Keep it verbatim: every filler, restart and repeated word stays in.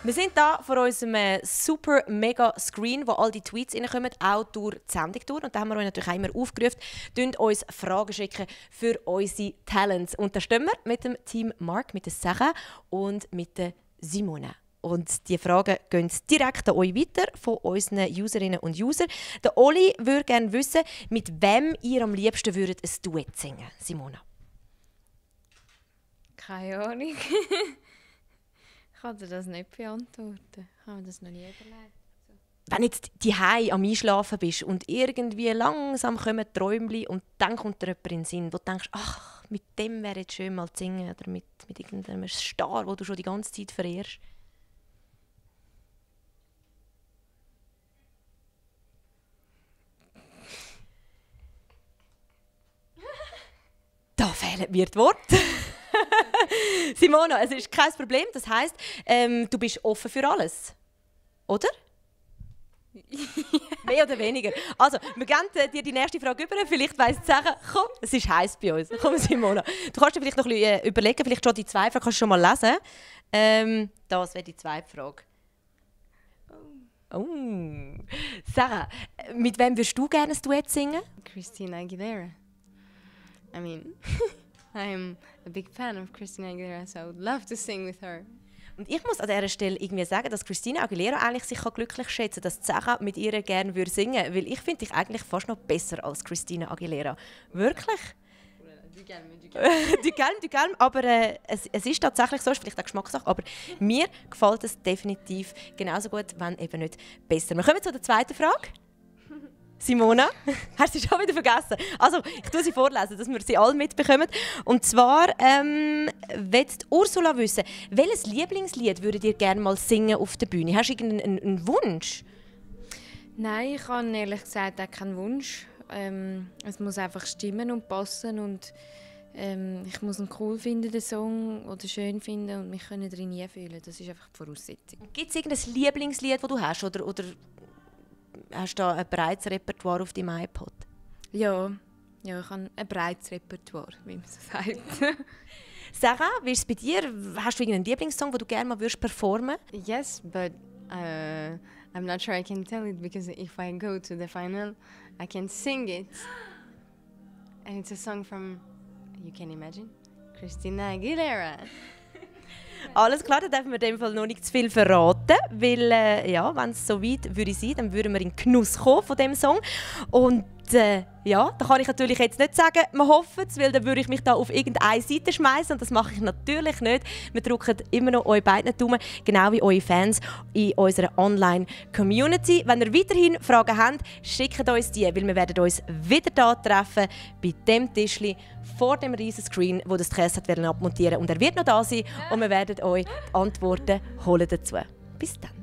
Wir sind da vor unserem äh, super mega Screen, wo all die Tweets reinkommen, auch durch die Sendung durch. Und da haben wir euch natürlich auch immer aufgerufen, könnt uns Fragen schicken für unsere Talents. Und da stehen wir mit dem Team Mark, mit der Sarah und mit der Simone. Und die Fragen gehen direkt an euch weiter von unseren Userinnen und Usern. Der Oli würde gerne wissen, mit wem ihr am liebsten würdet ein Duett singen, Simona. Keine Ahnung. Ich kann dir das nicht beantworten. Ich habe mir das noch nie überlegt. So. Wenn jetzt die Hause am Einschlafen bist und irgendwie langsam kommen Träumchen und dann kommt dir jemand in den Sinn, wo du denkst, ach, mit dem wäre es schön mal zu singen oder mit, mit irgendeinem Star, den du schon die ganze Zeit verehrst. Da fehlen mir die Worte. Simona, es ist kein Problem. Das heisst, ähm, du bist offen für alles. Oder? Mehr oder weniger. Also, wir geben dir die nächste Frage über. Vielleicht weiss du sagen, komm, es ist heiß bei uns. Komm, Simona. Du kannst dir vielleicht noch ein bisschen überlegen, vielleicht schon die zweite Frage kannst du schon mal lesen. Ähm, das wäre die zweite Frage. Oh. Sarah, mit wem würdest du gerne ein Duett singen? Christina Aguilera. I mean, I'm a big fan of Christina Aguilera, so I would love to sing with her. Und ich muss an dieser Stelle irgendwie sagen, dass Christina Aguilera eigentlich sich glücklich schätzen kann, dass Sarah mit ihr gerne würde singen würde. Weil ich finde dich eigentlich fast noch besser als Christina Aguilera. Wirklich? Du calme, du calme. du calme, du calme. Aber äh, es, es ist tatsächlich so, es ist vielleicht eine Geschmackssache, aber mir gefällt es definitiv genauso gut, wenn eben nicht besser. Wir kommen zu der zweiten Frage. Simona, hast du sie schon wieder vergessen? Also, ich tue sie vorlesen, dass wir sie alle mitbekommen. Und zwar ähm, will Ursula wissen, welches Lieblingslied würdet ihr gerne mal singen auf der Bühne? Hast du irgendeinen einen Wunsch? Nein, ich habe ehrlich gesagt auch keinen Wunsch. Ähm, es muss einfach stimmen und passen und ähm, ich muss ihn cool finden, den Song, oder schön finden und mich können darin einfühlen. Das ist einfach die Voraussetzung. Gibt es irgendein Lieblingslied, das du hast? Oder, oder hast du da ein breites Repertoire auf deinem iPod? Ja, ja, ich habe ein breites Repertoire, wie man so sagt. Sarah, wie ist es bei dir? Hast du irgendeinen Lieblingssong, den du gerne mal würdest performen? Yes, but uh, I'm not sure I can tell it because if I go to the final, I can sing it. And it's a song from, you can imagine, Christina Aguilera. Alles klar, dann dürfen wir in dem Fall noch nicht zu viel verraten, weil äh, ja, wenn es so weit würde sein, dann würden wir in den Genuss kommen von diesem Song. Und äh, ja, da kann ich natürlich jetzt nicht sagen, wir hoffen es, weil dann würde ich mich da auf irgendeine Seite schmeißen und das mache ich natürlich nicht. Wir drücken immer noch euch beiden Daumen, genau wie eure Fans in unserer Online-Community. Wenn ihr weiterhin Fragen habt, schickt uns die, weil wir werden uns wieder da treffen, bei dem Tischli vor dem riesen Screen, wo das Käse hat abmontieren und er wird noch da sein und wir werden euch die Antworten holen dazu. Bis dann.